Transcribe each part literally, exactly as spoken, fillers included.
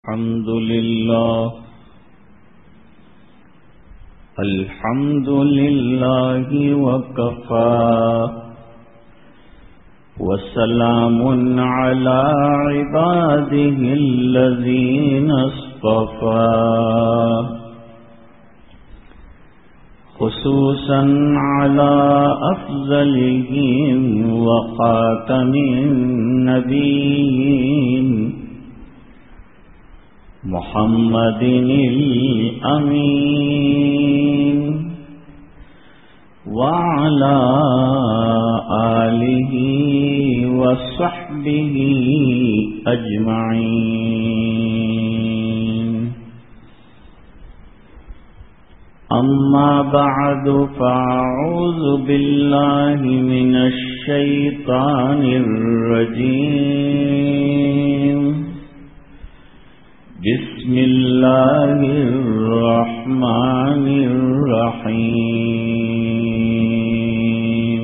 الحمد لله الحمد لله وكفى وسلام على عباده الذين اصطفى خصوصا على أفضلهم وخاتم النبيين محمد الأمين وعلى آله وصحبه أجمعين. أما بعد فأعوذ بالله من الشيطان الرجيم. بسم الله الرحمن الرحيم.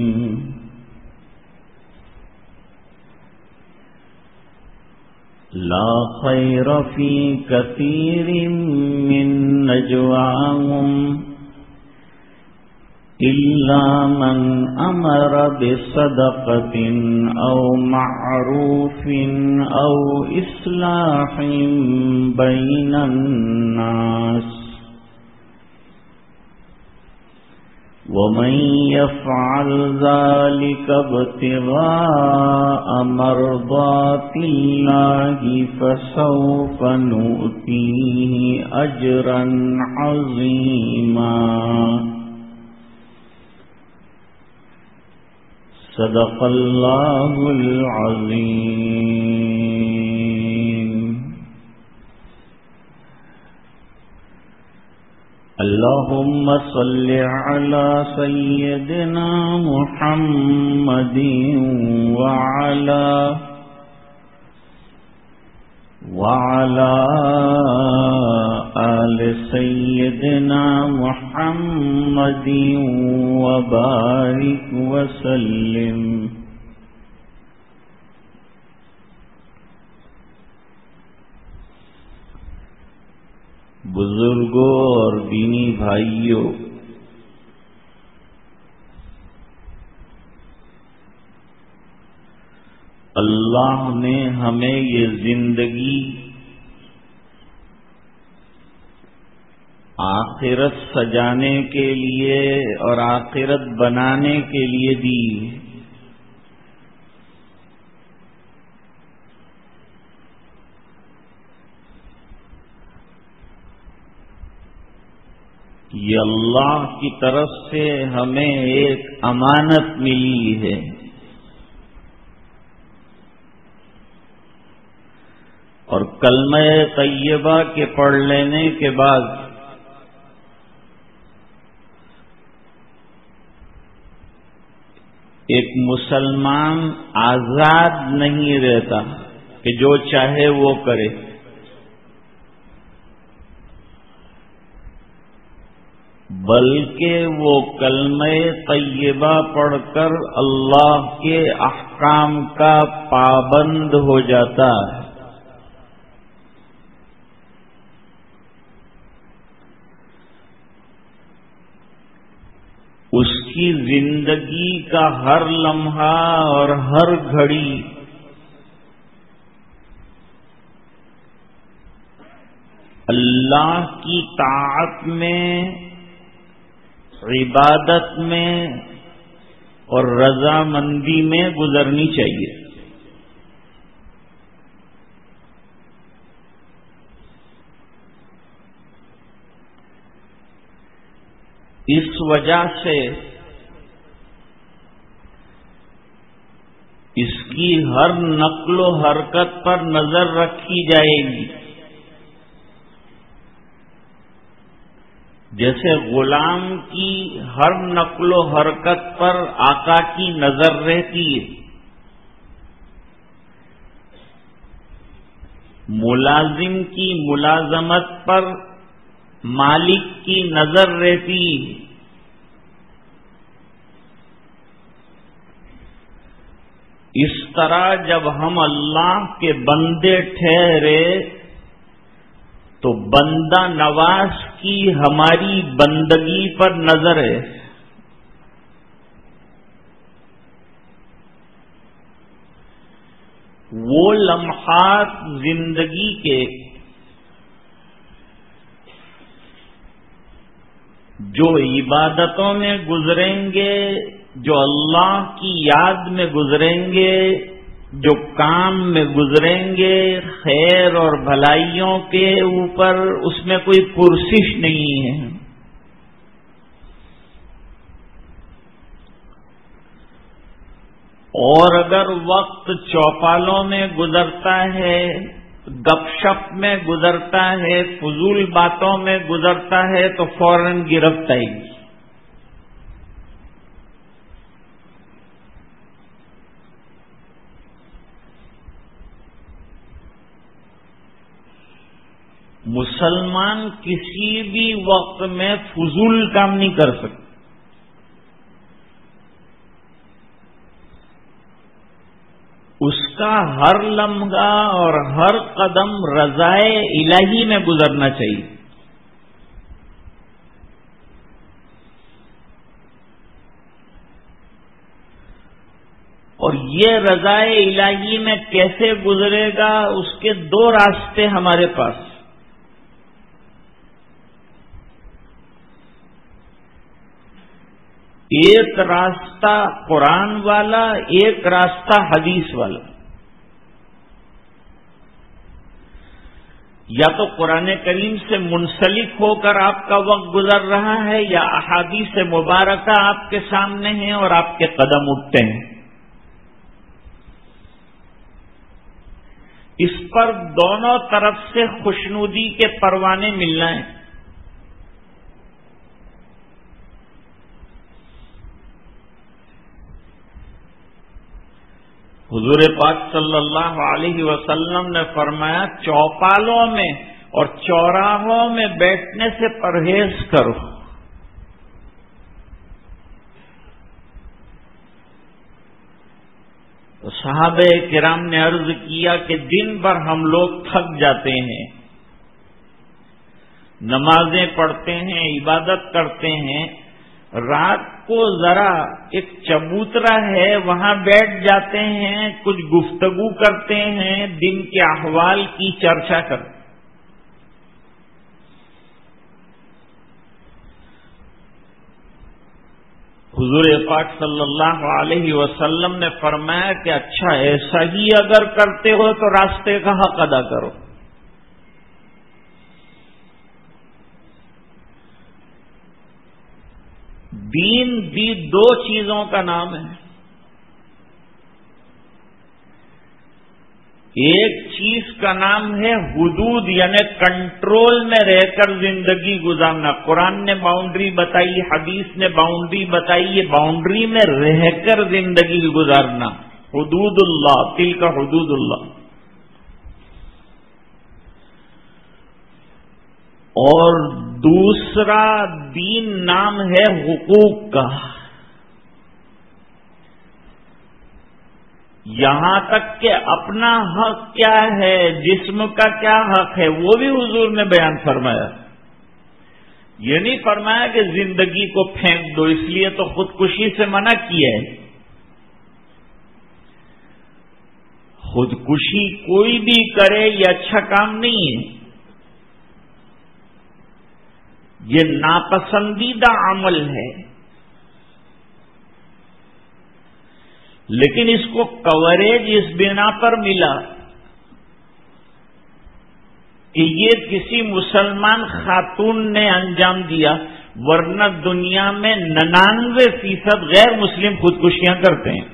لا خير في كثير من نجواهم إلا من أمر بصدقة أو معروف أو إصلاح بين الناس ومن يفعل ذلك ابتغاء مرضات الله فسوف نؤتيه أجرا عظيما. صدق الله العظيم. اللهم صل على سيدنا محمد وعلى وعلى آل سيدنا محمد وبارك وسلم. بزرگوں اور دینی بھائیوں، اللہ نے ہمیں یہ زندگی آخرت سجانے کے لیے اور آخرت بنانے کے لیے دی. یہ اللہ کی طرف سے ہمیں ایک امانت ملی ہے. اور کلمہ طیبہ کے پڑھ لینے کے بعد ایک مسلمان آزاد نہیں رہتا کہ جو چاہے وہ کرے، بلکہ وہ کلمہ طیبہ پڑھ کر اللہ کے احکام کا پابند ہو جاتا ہے. اس کی زندگی کا ہر لمحہ اور ہر گھڑی اللہ کی طاعت میں، عبادت میں اور رضامندی میں گزرنی چاہیے. اس وجہ سے اس کی ہر نقل و حرکت پر نظر رکھی جائے گی. جیسے غلام کی ہر نقل و حرکت پر آقا کی نظر رہتی ہے، ملازم کی ملازمت پر مالک کی نظر رہتی ہے. اس طرح جب ہم اللہ کے بندے ٹھہرے تو بندہ نواز کی ہماری بندگی پر نظر ہے. وہ لمحات زندگی کے جو عبادتوں میں گزریں گے، جو اللہ کی یاد میں گزریں گے، جو کام میں گزریں گے، خیر اور بھلائیوں کے اوپر، اس میں کوئی پرسش نہیں ہے. اور اگر وقت چوپالوں میں گزرتا ہے، گپ شپ میں گزرتا ہے، فضول باتوں میں گزرتا ہے تو فوراً گرفت آئے گی. مسلمان کسی بھی وقت میں فضول کام نہیں کر سکتا. اس کا ہر لمحہ اور ہر قدم رضائے الہی میں گزرنا چاہیے. اور یہ رضائے الہی میں کیسے گزرے گا، اس کے دو راستے ہمارے پاس. ایک راستہ قرآن والا، ایک راستہ حدیث والا. یا تو قرآن کریم سے منسلک ہو کر آپ کا وقت گزر رہا ہے، یا احادیث مبارکہ آپ کے سامنے ہیں اور آپ کے قدم اٹھتے ہیں. اس پر دونوں طرف سے خوشنودی کے پروانے ملنا ہیں. حضور پاک صلی اللہ علیہ وسلم نے فرمایا، چوپالوں میں اور چوراہوں میں بیٹھنے سے پرہیز کرو. تو صحابہ کرام نے عرض کیا کہ دن بھر ہم لوگ تھک جاتے ہیں، نمازیں پڑھتے ہیں، عبادت کرتے ہیں، رات کو ذرا ایک چبوترا ہے وہاں بیٹھ جاتے ہیں، کچھ گفتگو کرتے ہیں، دن کے احوال کی چرچا کرتے ہیں. حضور پاک صلی اللہ علیہ وسلم نے فرمایا کہ اچھا ایسا ہی اگر کرتے ہو تو راستے کا حق ادا کرو. دین بھی دو چیزوں کا نام ہے. ایک چیز کا نام ہے حدود، یعنی کنٹرول میں رہ کر زندگی گزارنا. قرآن نے باؤنڈری بتائی، حدیث نے باؤنڈری بتائی، یہ باؤنڈری میں رہ کر زندگی گزارنا. حدود اللہ، تلک حدود اللہ. اور دوسرا دین نام ہے حقوق کا. یہاں تک کہ اپنا حق کیا ہے، جسم کا کیا حق ہے، وہ بھی حضور نے بیان فرمایا. یہ نہیں فرمایا کہ زندگی کو پھینک دو، اس لیے تو خودکشی سے منع کیا ہے. خودکشی کوئی بھی کرے یہ اچھا کام نہیں ہے، یہ ناپسندیدہ عمل ہے. لیکن اس کو کوریج اس بنا پر ملا کہ یہ کسی مسلمان خاتون نے انجام دیا، ورنہ دنیا میں ننانوے فیصد غیر مسلم خودکشیاں کرتے ہیں.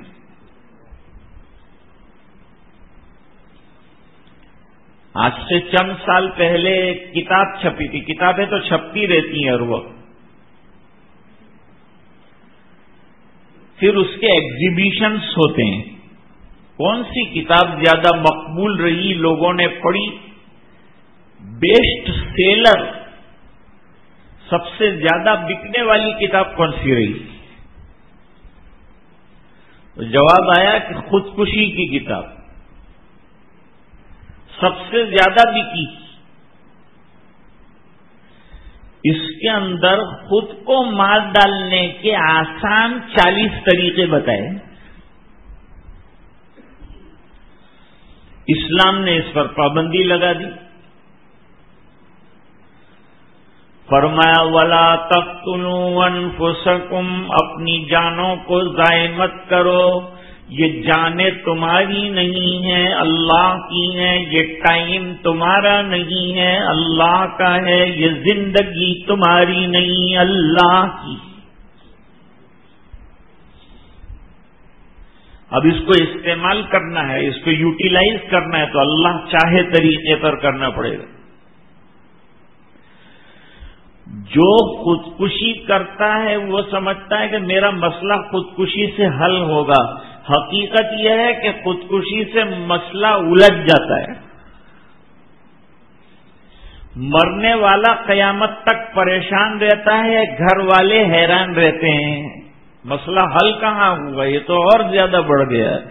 آج سے چند سال پہلے ایک کتاب چھپی تھی، کتابیں تو چھپتی رہتی ہیں ہر وقت، پھر اس کے ایگزیبیشنز ہوتے ہیں. کون سی کتاب زیادہ مقبول رہی، لوگوں نے پڑھی، بیسٹ سیلر، سب سے زیادہ بکنے والی کتاب کون سی رہی؟ تو جواب آیا کہ خودکشی کی کتاب سب سے زیادہ بکی. اس کے اندر خود کو مار ڈالنے کے آسان چالیس طریقے بتائے. اسلام نے اس پر پابندی لگا دی. فرمایا وَلَا تَقْتُلُوا أَنفُسَكُمْ، اپنی جانوں کو ضائع مت کرو. یہ جانیں تمہاری نہیں ہیں، اللہ کی ہیں. یہ ٹائم تمہارا نہیں ہے، اللہ کا ہے. یہ زندگی تمہاری نہیں، اللہ کی. اب اس کو استعمال کرنا ہے، اس کو یوٹیلائز کرنا ہے تو اللہ چاہے طریقے پر کرنا پڑے گا. جو خودکشی کرتا ہے وہ سمجھتا ہے کہ میرا مسئلہ خودکشی سے حل ہوگا. حقیقت یہ ہے کہ خودکشی سے مسئلہ الجھ جاتا ہے. مرنے والا قیامت تک پریشان رہتا ہے، گھر والے حیران رہتے ہیں. مسئلہ حل کہاں ہوگا، یہ تو اور زیادہ بڑھ گیا ہے.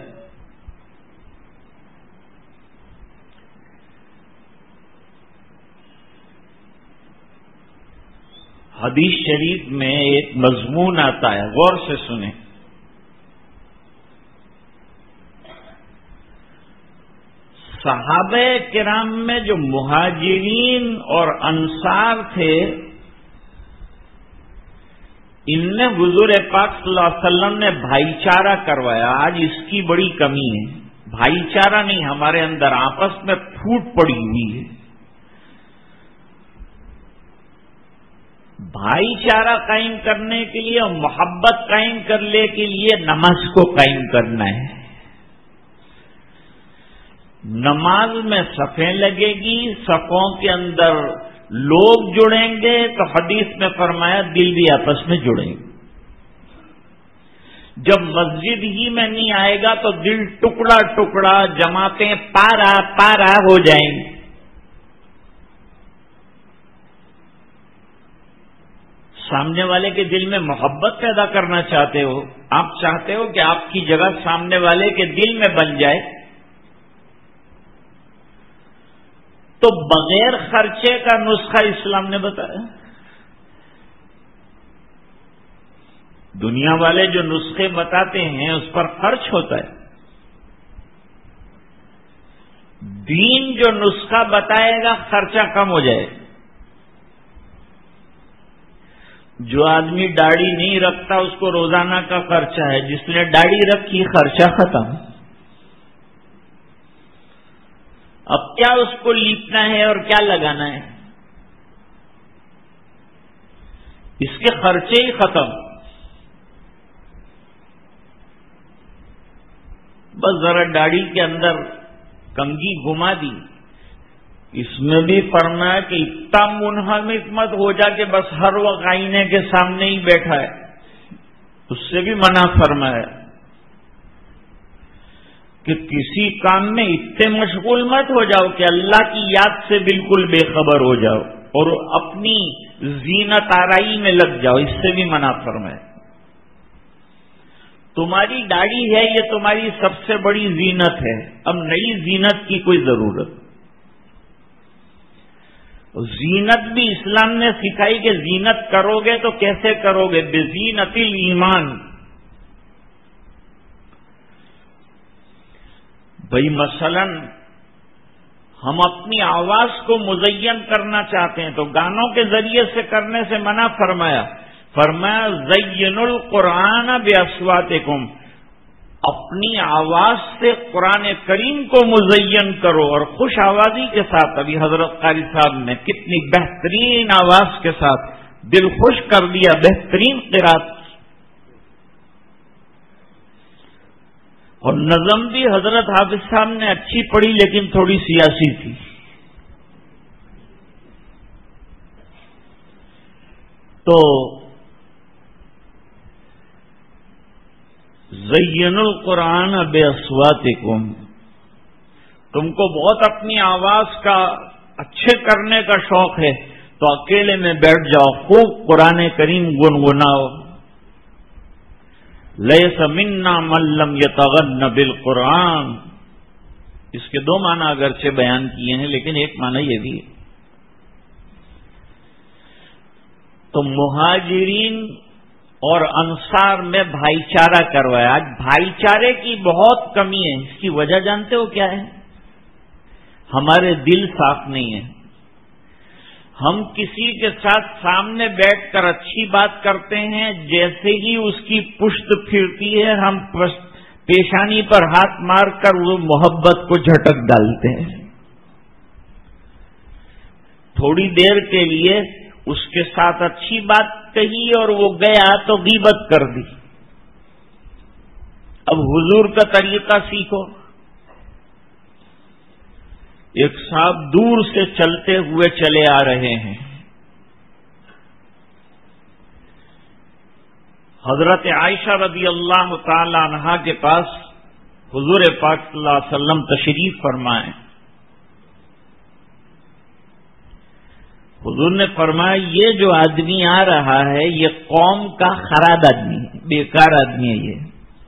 حدیث شریف میں ایک مضمون آتا ہے، غور سے سنیں. صحابہ کرام میں جو مہاجرین اور انصار تھے، ان میں حضور پاک صلی اللہ علیہ وسلم نے بھائی چارہ کروایا. آج اس کی بڑی کمی ہے. بھائی چارہ نہیں، ہمارے اندر آپس میں پھوٹ پڑی ہوئی ہے. بھائی چارہ قائم کرنے کے لیے اور محبت قائم کرنے کے لیے نماز کو قائم کرنا ہے. نماز میں صفیں لگے گی، صفوں کے اندر لوگ جڑیں گے تو حدیث میں فرمایا دل بھی آپس میں جڑیں گے. جب مسجد ہی میں نہیں آئے گا تو دل ٹکڑا ٹکڑا، جماعتیں پارا پارا ہو جائیں گی. سامنے والے کے دل میں محبت پیدا کرنا چاہتے ہو، آپ چاہتے ہو کہ آپ کی جگہ سامنے والے کے دل میں بن جائے، تو بغیر خرچے کا نسخہ اسلام نے بتایا. دنیا والے جو نسخے بتاتے ہیں اس پر خرچ ہوتا ہے. دین جو نسخہ بتائے گا خرچہ کم ہو جائے. جو آدمی داڑھی نہیں رکھتا اس کو روزانہ کا خرچہ ہے، جس نے داڑھی رکھی خرچہ ختم. اب کیا اس کو لیپنا ہے اور کیا لگانا ہے، اس کے خرچے ہی ختم. بس ذرا داڑھی کے اندر کنگھی گھما دی. اس میں بھی فرمایا کہ اتنا منہمک مت ہو جا کہ بس ہر وقت آئینے کے سامنے ہی بیٹھا ہے، اس سے بھی منع فرمایا کہ کسی کام میں اتنے مشغول مت ہو جاؤ کہ اللہ کی یاد سے بالکل بے خبر ہو جاؤ اور اپنی زینت آرائی میں لگ جاؤ، اس سے بھی منع فرمایا. تمہاری داڑھی ہے یہ تمہاری سب سے بڑی زینت ہے، اب نئی زینت کی کوئی ضرورت. زینت بھی اسلام نے سکھائی کہ زینت کرو گے تو کیسے کرو گے، بزینت الایمان. بھئی مثلا ہم اپنی آواز کو مزین کرنا چاہتے ہیں تو گانوں کے ذریعے سے کرنے سے منع فرمایا. فرمایا زینوا القرآن باصواتکم، اپنی آواز سے قرآن کریم کو مزین کرو اور خوش آوازی کے ساتھ. ابھی حضرت قاری صاحب نے کتنی بہترین آواز کے ساتھ دل خوش کر دیا، بہترین قرات. اور نظم بھی حضرت حافظ صاحب نے اچھی پڑھی لیکن تھوڑی سیاسی تھی. تو زین القرآن باصواتکم، تم کو بہت اپنی آواز کا اچھے کرنے کا شوق ہے تو اکیلے میں بیٹھ جاؤ، خوب قرآن کریم گنگناؤ. لیس منا من لم یتغن بالقرآن، اس کے دو معنی اگرچہ بیان کیے ہیں لیکن ایک معنی یہ بھی ہے تو مہاجرین اور انصار میں بھائی چارہ کروایا. آج بھائی چارے کی بہت کمی ہے. اس کی وجہ جانتے ہو کیا ہے؟ ہمارے دل صاف نہیں ہے. ہم کسی کے ساتھ سامنے بیٹھ کر اچھی بات کرتے ہیں، جیسے ہی اس کی پشت پھرتی ہے ہم پیشانی پر ہاتھ مار کر وہ محبت کو جھٹک ڈالتے ہیں. تھوڑی دیر کے لیے اس کے ساتھ اچھی بات کہی اور وہ گیا تو غیبت کر دی. اب حضور کا طریقہ سیکھو. ایک صاحب دور سے چلتے ہوئے چلے آ رہے ہیں. حضرت عائشہ رضی اللہ تعالی عنہا کے پاس حضور پاک صلی اللہ علیہ وسلم تشریف فرمائے. حضور نے فرمایا یہ جو آدمی آ رہا ہے یہ قوم کا خراب آدمی ہے، بیکار آدمی ہے. یہ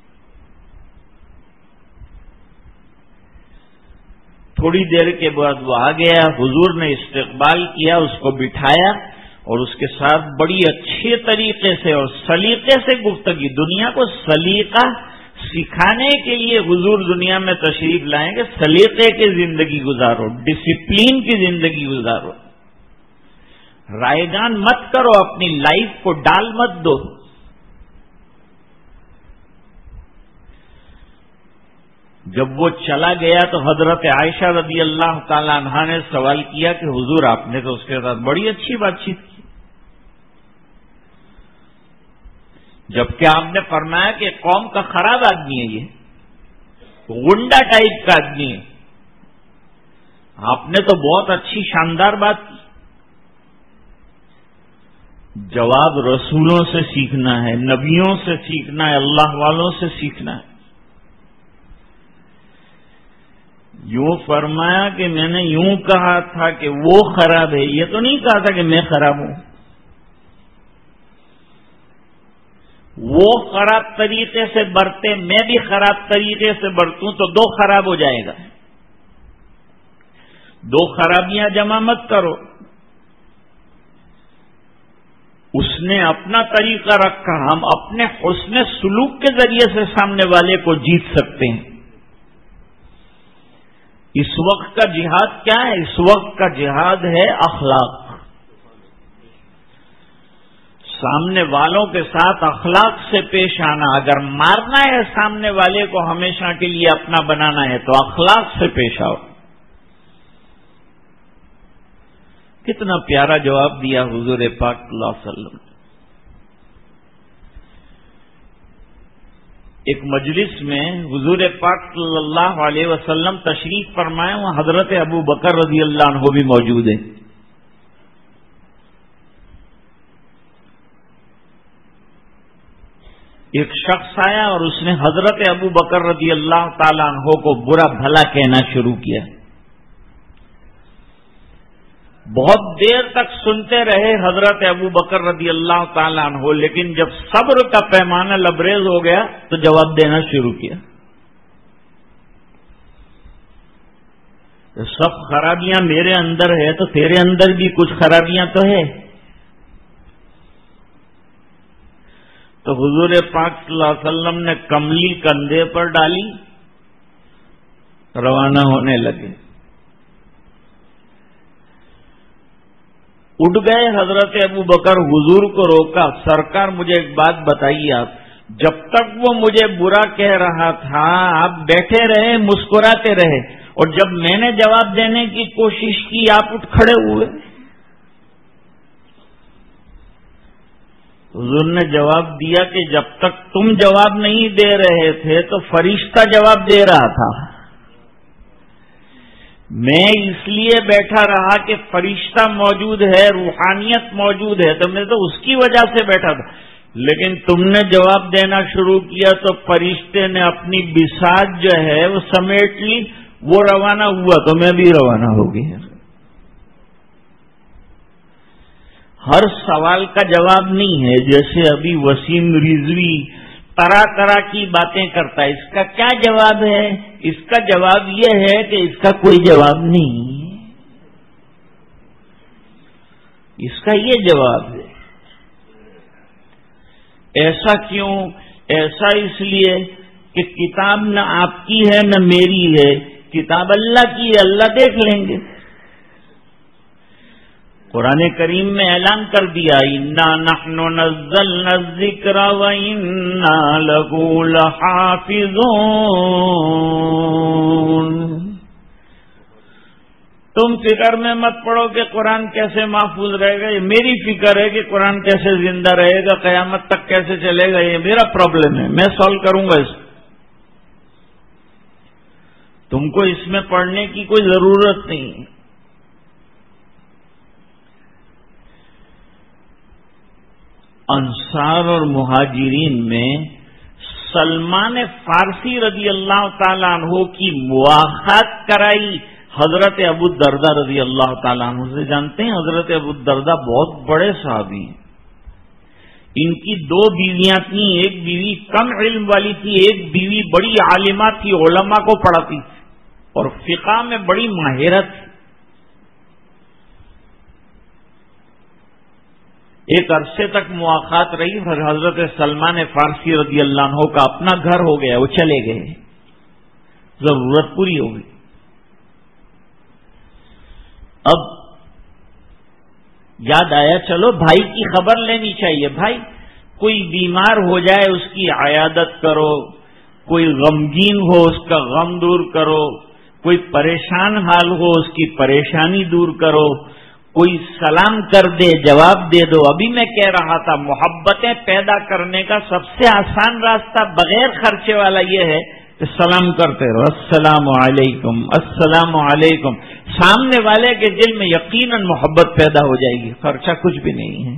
تھوڑی دیر کے بعد وہ آ گیا. حضور نے استقبال کیا، اس کو بٹھایا اور اس کے ساتھ بڑی اچھے طریقے سے اور سلیقے سے گفتگی. دنیا کو سلیقہ سکھانے کے لیے حضور دنیا میں تشریف لائیں گے. سلیقے کی زندگی گزارو، ڈسپلین کی زندگی گزارو. رائے گان مت کرو، اپنی لائف کو ڈال مت دو. جب وہ چلا گیا تو حضرت عائشہ رضی اللہ تعالی عنہا نے سوال کیا کہ حضور آپ نے تو اس کے ساتھ بڑی اچھی بات چیت کی، جبکہ آپ نے فرمایا کہ قوم کا خراب آدمی ہے، یہ غنڈا ٹائپ کا آدمی ہے. آپ نے تو بہت اچھی شاندار بات کی. جواب رسولوں سے سیکھنا ہے، نبیوں سے سیکھنا ہے، اللہ والوں سے سیکھنا ہے. یوں فرمایا کہ میں نے یوں کہا تھا کہ وہ خراب ہے، یہ تو نہیں کہا تھا کہ میں خراب ہوں. وہ خراب طریقے سے برتے، میں بھی خراب طریقے سے برتوں تو دو خراب ہو جائے گا. دو خرابیاں جمع مت کرو. اس نے اپنا طریقہ رکھا، ہم اپنے حسن سلوک کے ذریعے سے سامنے والے کو جیت سکتے ہیں. اس وقت کا جہاد کیا ہے؟ اس وقت کا جہاد ہے اخلاق. سامنے والوں کے ساتھ اخلاق سے پیش آنا. اگر مارنا ہے سامنے والے کو ہمیشہ کے لیے اپنا بنانا ہے تو اخلاق سے پیش آؤ. کتنا پیارا جواب دیا حضور پاک صلی اللہ علیہ وسلم. ایک مجلس میں حضور پاک صلی اللہ علیہ وسلم تشریف فرمائے، وہاں حضرت ابو بکر رضی اللہ عنہ بھی موجود ہیں. ایک شخص آیا اور اس نے حضرت ابو بکر رضی اللہ تعالی عنہ کو برا بھلا کہنا شروع کیا. بہت دیر تک سنتے رہے حضرت ابو بکر رضی اللہ تعالیٰ عنہ، لیکن جب صبر کا پیمانہ لبریز ہو گیا تو جواب دینا شروع کیا. سب خرابیاں میرے اندر ہے تو تیرے اندر بھی کچھ خرابیاں تو ہے. تو حضور پاک صلی اللہ علیہ وسلم نے کملی کندھے پر ڈالی، روانہ ہونے لگے. اٹھ گئے حضرت ابو بکر، حضور کو روکا. سرکار مجھے ایک بات بتائیے، آپ جب تک وہ مجھے برا کہہ رہا تھا آپ بیٹھے رہے، مسکراتے رہے، اور جب میں نے جواب دینے کی کوشش کی آپ اٹھ کھڑے ہوئے. حضور نے جواب دیا کہ جب تک تم جواب نہیں دے رہے تھے تو فرشتہ جواب دے رہا تھا. میں اس لیے بیٹھا رہا کہ فرشتہ موجود ہے، روحانیت موجود ہے، تو میں تو اس کی وجہ سے بیٹھا تھا. لیکن تم نے جواب دینا شروع کیا تو فرشتے نے اپنی بساط جو ہے وہ سمیٹ لی، وہ روانہ ہوا تو میں بھی روانہ ہو گیا. ہر سوال کا جواب نہیں ہے. جیسے ابھی وسیم رضوی طرح طرح کی باتیں کرتا ہے، اس کا کیا جواب ہے؟ اس کا جواب یہ ہے کہ اس کا کوئی جواب نہیں، اس کا یہ جواب ہے. ایسا کیوں؟ ایسا اس لیے کہ کتاب نہ آپ کی ہے نہ میری ہے، کتاب اللہ کی ہے، اللہ دیکھ لیں گے۔ قرآن کریم میں اعلان کر دیا اِنَّا نَحْنُ نَزَّلْنَا الذِّكْرَ وَإِنَّا لَهُ لَحَافِظُونَ۔ تم فکر میں مت پڑو کہ قرآن کیسے محفوظ رہے گا، یہ میری فکر ہے کہ قرآن کیسے زندہ رہے گا، قیامت تک کیسے چلے گا، یہ میرا پرابلم ہے، میں سالو کروں گا اس کو۔ تم کو اس میں پڑھنے کی کوئی ضرورت نہیں ہے۔ انصار اور مہاجرین میں سلمان فارسی رضی اللہ تعالیٰ عنہ کی مواخات کرائی حضرت ابو الدرداء رضی اللہ تعالیٰ عنہ سے۔ جانتے ہیں حضرت ابو الدرداء بہت بڑے صحابی ہیں، ان کی دو بیویاں تھیں، ایک بیوی کم علم والی تھی، ایک بیوی بڑی عالمہ تھی، علماء کو پڑھاتی اور فقہ میں بڑی ماہرت تھی۔ ایک عرصے تک مواخات رہی، پھر حضرت سلمان فارسی رضی اللہ عنہ کا اپنا گھر ہو گیا، وہ چلے گئے، ضرورت پوری ہو گئی۔ اب یاد آیا چلو بھائی کی خبر لینی چاہیے، بھائی کوئی بیمار ہو جائے اس کی عیادت کرو، کوئی غمگین ہو اس کا غم دور کرو، کوئی پریشان حال ہو اس کی پریشانی دور کرو، کوئی سلام کر دے جواب دے دو۔ ابھی میں کہہ رہا تھا محبتیں پیدا کرنے کا سب سے آسان راستہ بغیر خرچے والا یہ ہے کہ سلام کرتے رہو، السلام علیکم السلام علیکم، سامنے والے کے دل میں یقیناً محبت پیدا ہو جائے گی، خرچہ کچھ بھی نہیں ہے۔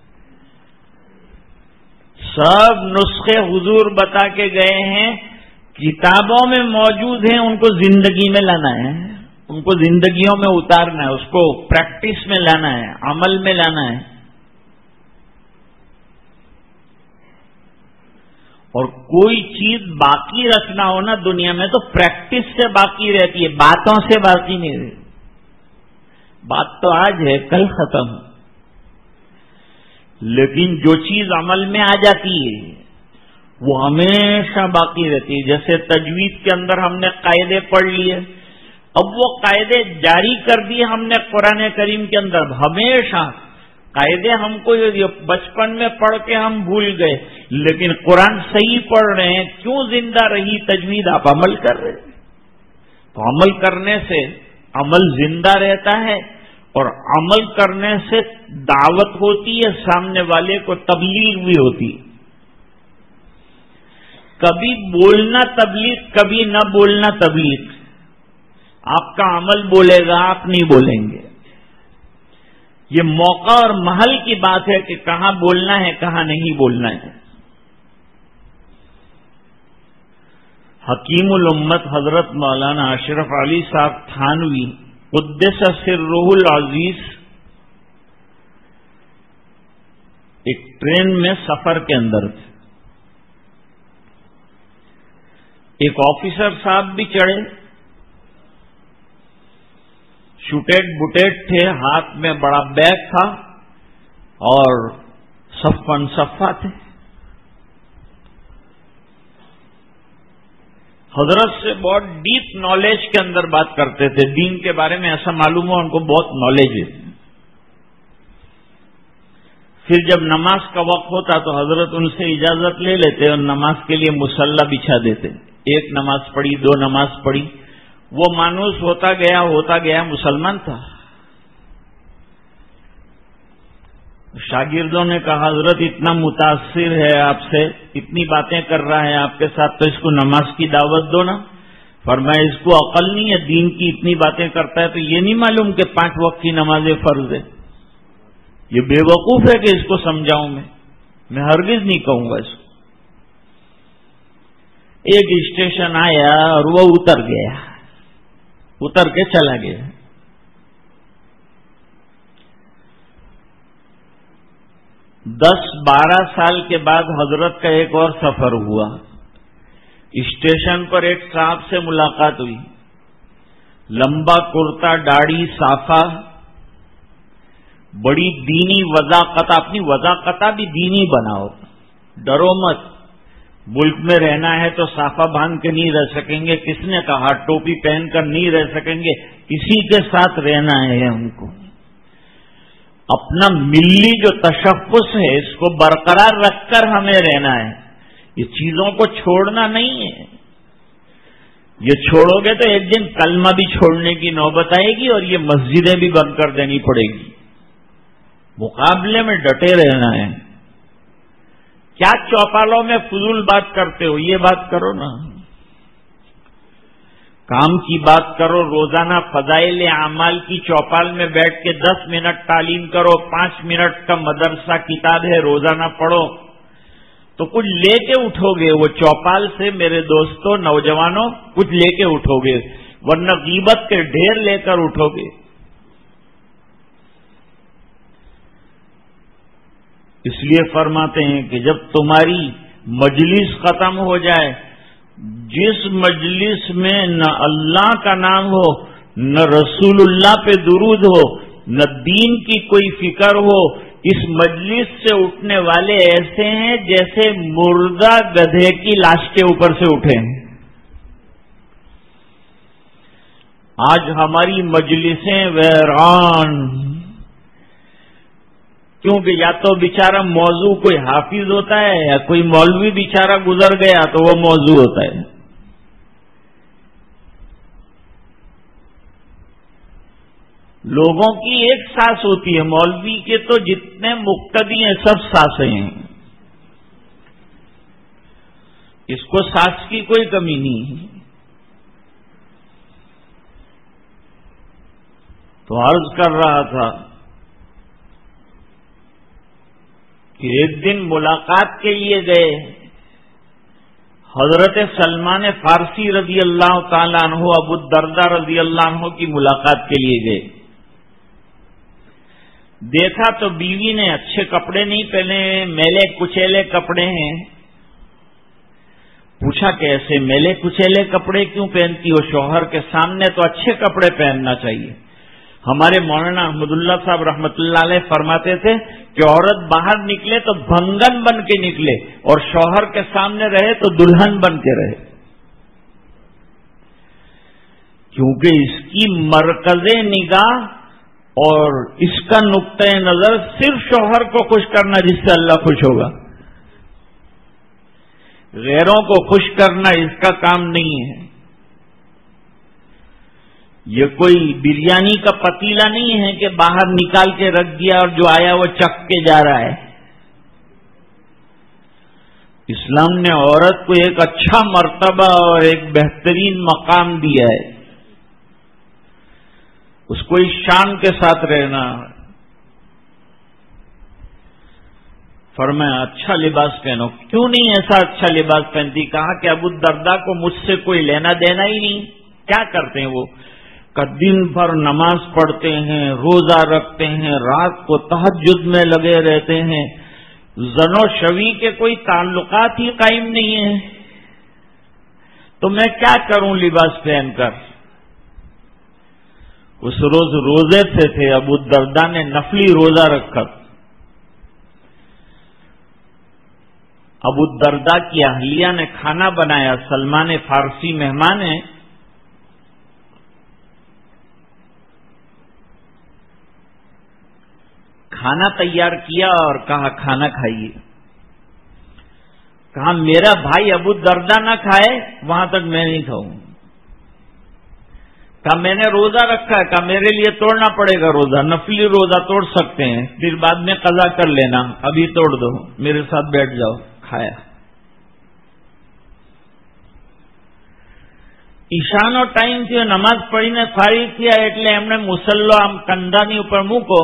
سب نسخے حضور بتا کے گئے ہیں، کتابوں میں موجود ہیں، ان کو زندگی میں لانا ہے، ان کو زندگیوں میں اتارنا ہے، اس کو پریکٹس میں لانا ہے، عمل میں لانا ہے۔ اور کوئی چیز باقی رکھنا ہو نا دنیا میں تو پریکٹس سے باقی رہتی ہے، باتوں سے باقی نہیں رہتی۔ بات تو آج ہے کل ختم، لیکن جو چیز عمل میں آ جاتی ہے وہ ہمیشہ باقی رہتی ہے۔ جیسے تجوید کے اندر ہم نے قاعدے پڑھ لیے، اب وہ قاعدے جاری کر دیے ہم نے قرآن کریم کے اندر، ہمیشہ قاعدے ہم کو بچپن میں پڑھ کے ہم بھول گئے، لیکن قرآن صحیح پڑھ رہے ہیں، کیوں زندہ رہی تجوید؟ آپ عمل کر رہے ہیں، تو عمل کرنے سے عمل زندہ رہتا ہے، اور عمل کرنے سے دعوت ہوتی ہے، سامنے والے کو تبلیغ بھی ہوتی ہے۔ کبھی بولنا تبلیغ، کبھی نہ بولنا تبلیغ۔ آپ کا عمل بولے گا، آپ نہیں بولیں گے۔ یہ موقع اور محل کی بات ہے کہ کہاں بولنا ہے کہاں نہیں بولنا ہے۔ حکیم الامت حضرت مولانا اشرف علی صاحب تھانوی قدس سرہ العزیز ایک ٹرین میں سفر کے اندر تھے، ایک آفیسر صاحب بھی چڑھے، شوٹیٹ بوٹیٹ تھے، ہاتھ میں بڑا بیگ تھا اور صفن صفا تھے۔ حضرت سے بہت ڈیپ نالج کے اندر بات کرتے تھے، دین کے بارے میں ایسا معلوم ہوا ان کو بہت نالج ہے۔ پھر جب نماز کا وقت ہوتا تو حضرت ان سے اجازت لے لیتے اور نماز کے لیے مصلی بچھا دیتے۔ ایک نماز پڑھی، دو نماز پڑھی، وہ مانوس ہوتا گیا ہوتا گیا مسلمان تھا۔ شاگردوں نے کہا حضرت اتنا متاثر ہے آپ سے، اتنی باتیں کر رہا ہے آپ کے ساتھ، تو اس کو نماز کی دعوت دو نا۔ فرمایا اس کو عقل نہیں ہے، دین کی اتنی باتیں کرتا ہے تو یہ نہیں معلوم کہ پانچ وقت کی نمازیں فرض ہے؟ یہ بے وقوف ہے کہ اس کو سمجھاؤں میں میں ہرگز نہیں کہوں گا اس کو۔ ایک اسٹیشن آیا اور وہ اتر گیا، اتر کے چلا گیا۔ دس بارہ سال کے بعد حضرت کا ایک اور سفر ہوا، اسٹیشن پر ایک صاحب سے ملاقات ہوئی، لمبا کرتا، داڑھی، صافہ، بڑی دینی وضاقت، اپنی وضاقت بھی دینی بناؤ، ڈرو مت، ملک میں رہنا ہے تو صافہ باندھ کے نہیں رہ سکیں گے، کس نے کہا؟ ٹوپی پہن کر نہیں رہ سکیں گے، اسی کے ساتھ رہنا ہے ہم کو۔ اپنا ملی جو تشخص ہے اس کو برقرار رکھ کر ہمیں رہنا ہے، یہ چیزوں کو چھوڑنا نہیں ہے۔ یہ چھوڑو گے تو ایک دن کلمہ بھی چھوڑنے کی نوبت آئے گی اور یہ مسجدیں بھی بند کر دینی پڑے گی۔ مقابلے میں ڈٹے رہنا ہے۔ کیا چوپالوں میں فضول بات کرتے ہو؟ یہ بات کرو نا، کام کی بات کرو۔ روزانہ فضائل اعمال کی چوپال میں بیٹھ کے دس منٹ تعلیم کرو، پانچ منٹ کا مدرسہ کتاب ہے روزانہ پڑھو، تو کچھ لے کے اٹھو گے وہ چوپال سے میرے دوستوں، نوجوانوں، کچھ لے کے اٹھو گے، ورنہ غیبت کے ڈھیر لے کر اٹھو گے۔ اس لیے فرماتے ہیں کہ جب تمہاری مجلس ختم ہو جائے، جس مجلس میں نہ اللہ کا نام ہو، نہ رسول اللہ پہ درود ہو، نہ دین کی کوئی فکر ہو، اس مجلس سے اٹھنے والے ایسے ہیں جیسے مردہ گدھے کی لاش کے اوپر سے اٹھے ہیں۔ آج ہماری مجلسیں ویران، کیونکہ یا تو بیچارہ موضوع کوئی حافظ ہوتا ہے یا کوئی مولوی بیچارہ گزر گیا تو وہ موضوع ہوتا ہے۔ لوگوں کی ایک سانس ہوتی ہے، مولوی کے تو جتنے مقتدی ہیں سب سانسیں ہیں، اس کو سانس کی کوئی کمی نہیں ہے۔ تو عرض کر رہا تھا کہ ایک دن ملاقات کے لیے گئے، حضرت سلمان فارسی رضی اللہ تعالیٰ عنہ ابو الدرداء رضی اللہ عنہ کی ملاقات کے لیے گئے۔ دیکھا تو بیوی نے اچھے کپڑے نہیں پہنے، میلے کچیلے کپڑے ہیں۔ پوچھا کہ ایسے میلے کچیلے کپڑے کیوں پہنتی ہو؟ شوہر کے سامنے تو اچھے کپڑے پہننا چاہیے۔ ہمارے مولانا احمد اللہ صاحب رحمت اللہ علیہ فرماتے تھے کہ عورت باہر نکلے تو بھنگن بن کے نکلے اور شوہر کے سامنے رہے تو دلہن بن کے رہے، کیونکہ اس کی مرکز نگاہ اور اس کا نقطۂ نظر صرف شوہر کو خوش کرنا، جس سے اللہ خوش ہوگا۔ غیروں کو خوش کرنا اس کا کام نہیں ہے۔ یہ کوئی بریانی کا پتیلا نہیں ہے کہ باہر نکال کے رکھ دیا اور جو آیا وہ چک کے جا رہا ہے۔ اسلام نے عورت کو ایک اچھا مرتبہ اور ایک بہترین مقام دیا ہے، اس کو اس شان کے ساتھ رہنا۔ فرمایا اچھا لباس پہنو۔ کیوں نہیں ایسا اچھا لباس پہنتی؟ کہا کہ ابو الدرداء کو مجھ سے کوئی لینا دینا ہی نہیں۔ کیا کرتے ہیں وہ؟ کہ دن بھر نماز پڑھتے ہیں، روزہ رکھتے ہیں، رات کو تہجد میں لگے رہتے ہیں، زن و شوی کے کوئی تعلقات ہی قائم نہیں ہیں، تو میں کیا کروں لباس پہن کر؟ اس روز روزے سے تھے، ابو الدرداء نے نفلی روزہ رکھا۔ ابو الدرداء کی اہلیہ نے کھانا بنایا، سلمان فارسی مہمان ہیں، کھانا تیار کیا اور کہا کھانا کھائیے۔ کہا میرا بھائی ابو الدرداء نہ کھائے وہاں تک میں نہیں کھاؤں۔ کہا میں نے روزہ رکھا ہے، کہا میرے لیے توڑنا پڑے گا روزہ، نفلی روزہ توڑ سکتے ہیں، پھر بعد میں قضا کر لینا، ابھی توڑ دو، میرے ساتھ بیٹھ جاؤ۔ کھایا۔ ઈશાનો ટાઈમ થયો, નમાઝ પઢીને ફારિગ થયા એટલે એમણે મુસલ્લો આમ કંધાની ઉપર મૂકો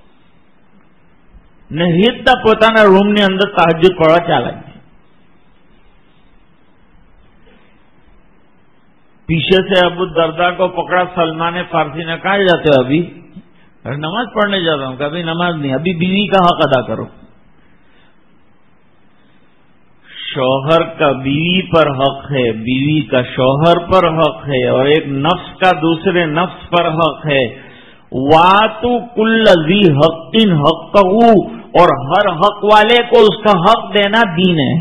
ને હિતતા પોતાના રૂમની અંદર તહજ્જુદ પઢવા ચાલે। पीछे से अबू दरदा को पकड़ा सलमान फारसी ने, कहा जाते हो? अभी? अरे नमाज पढ़ने जा रहा हूं। अभी नमाज नहीं, अभी बीवी का हक अदा करो। शौहर का बीवी पर हक है, बीवी का शौहर पर हक है, और एक नफ्स का दूसरे नफ्स पर हक है। वातु कुल्ल ज़ी हक़्क़िन हक़्क़हू, اور ہر حق والے کو اس کا حق دینا دین ہے.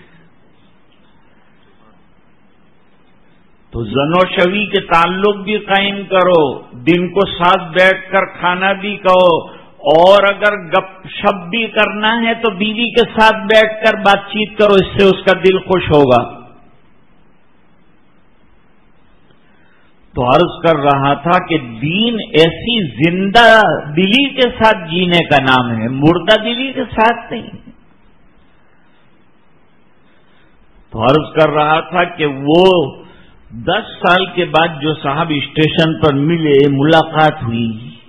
تو زن و شوی کے تعلق بھی قائم کرو، دن کو ساتھ بیٹھ کر کھانا بھی کہو، اور اگر گپ شپ بھی کرنا ہے تو بیوی کے ساتھ بیٹھ کر بات چیت کرو، اس سے اس کا دل خوش ہوگا. تو عرض کر رہا تھا کہ دین ایسی زندہ دلی کے ساتھ جینے کا نام ہے، مردہ دلی کے ساتھ نہیں. تو عرض کر رہا تھا کہ وہ دس سال کے بعد جو صاحب اسٹیشن پر ملے، ملاقات ہوئی،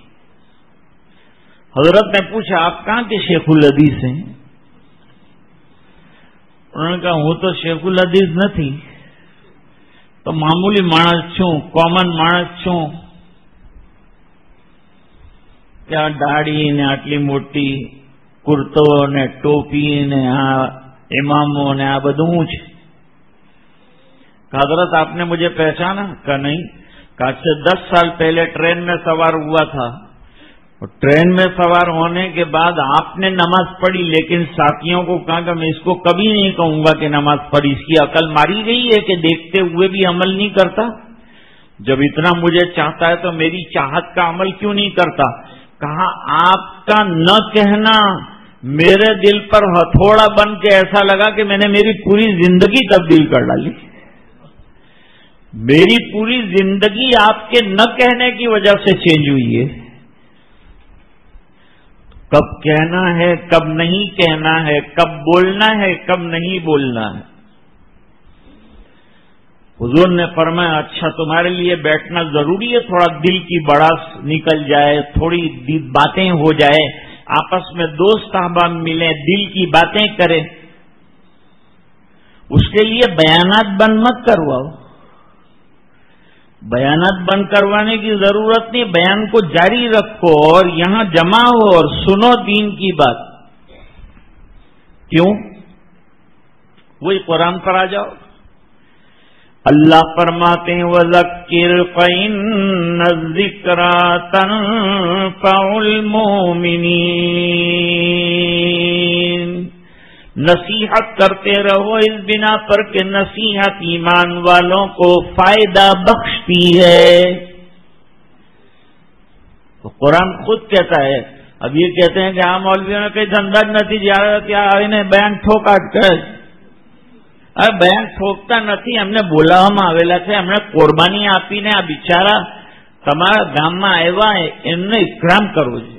حضرت نے پوچھا آپ کہاں کے شیخ الحدیث ہیں؟ انہوں نے کہا ہوں تو شیخ الحدیث નથી، تو معمولی માણસ છું، કોમન માણસ છું. ત્યાં દાઢી ને આટલી મોટી કુર્તો ને ટોપી ને આ ઇમામો ને આ બધું છે. حضرت آپ نے مجھے پہچانا؟ کہا نہیں. کہا سے دس سال پہلے ٹرین میں سوار ہوا تھا، اور ٹرین میں سوار ہونے کے بعد آپ نے نماز پڑھی، لیکن ساتھیوں کو کہا کہ میں اس کو کبھی نہیں کہوں گا کہ نماز پڑھی، اس کی عقل ماری گئی ہے کہ دیکھتے ہوئے بھی عمل نہیں کرتا. جب اتنا مجھے چاہتا ہے تو میری چاہت کا عمل کیوں نہیں کرتا؟ کہا آپ کا نہ کہنا میرے دل پر ہتھوڑا بن کے ایسا لگا کہ میں نے میری پوری زندگی تبدیل کر ڈالی. میری پوری زندگی آپ کے نہ کہنے کی وجہ سے چینج ہوئی ہے. کب کہنا ہے، کب نہیں کہنا ہے، کب بولنا ہے، کب نہیں بولنا ہے. حضور نے فرمایا اچھا تمہارے لیے بیٹھنا ضروری ہے، تھوڑا دل کی بڑاس نکل جائے، تھوڑی باتیں ہو جائے، آپس میں دوست احباب ملیں، دل کی باتیں کریں. اس کے لیے بیانات بند مت کرواؤ. بیانات بند کروانے کی ضرورت نہیں، بیان کو جاری رکھو اور یہاں جمع ہو اور سنو دین کی بات. کیوں؟ وہی قرآن پر آ جاؤ. اللہ فرماتے ہیں وَذَكِّرْ فَإِنَّ الذِّكْرَىٰ تَنفَعُ الْمُؤْمِنِينَ. نصیحت کرتے رہو اس بنا پر کہ نصیحت ایمان والوں کو فائدہ بخشتی ہے. تو قرآن خود کہتا ہے. اب یہ کہتے ہیں کہ ہاں مولویوں نے کئی دھندا નથી જ્યારે ત્યાં આવીને બયાન ઠોકાટ કરે. હવે બયાન ઠોકતા નથી, એમને બોલાવવામાં આવેલા છે, એમણે કોરબાની આપીને આ બિચારા તમારા ગામમાં આવ્યા, એમને ઇકરામ કરવો છે.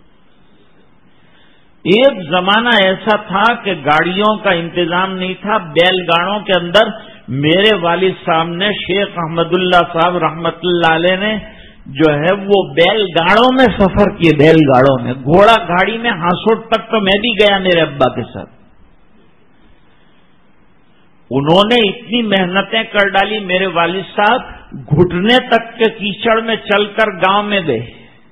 ایک زمانہ ایسا تھا کہ گاڑیوں کا انتظام نہیں تھا. بیل گاڑوں کے اندر میرے والد صاحب نے، شیخ احمد اللہ صاحب رحمت اللہ علیہ نے جو ہے وہ بیل گاڑوں میں سفر کیے. بیل گاڑوں میں، گھوڑا گاڑی میں ہاسوٹ تک تو میں بھی گیا میرے ابا کے ساتھ. انہوں نے اتنی محنتیں کر ڈالی. میرے والد صاحب گھٹنے تک کے کیچڑ میں چل کر گاؤں میں گئے.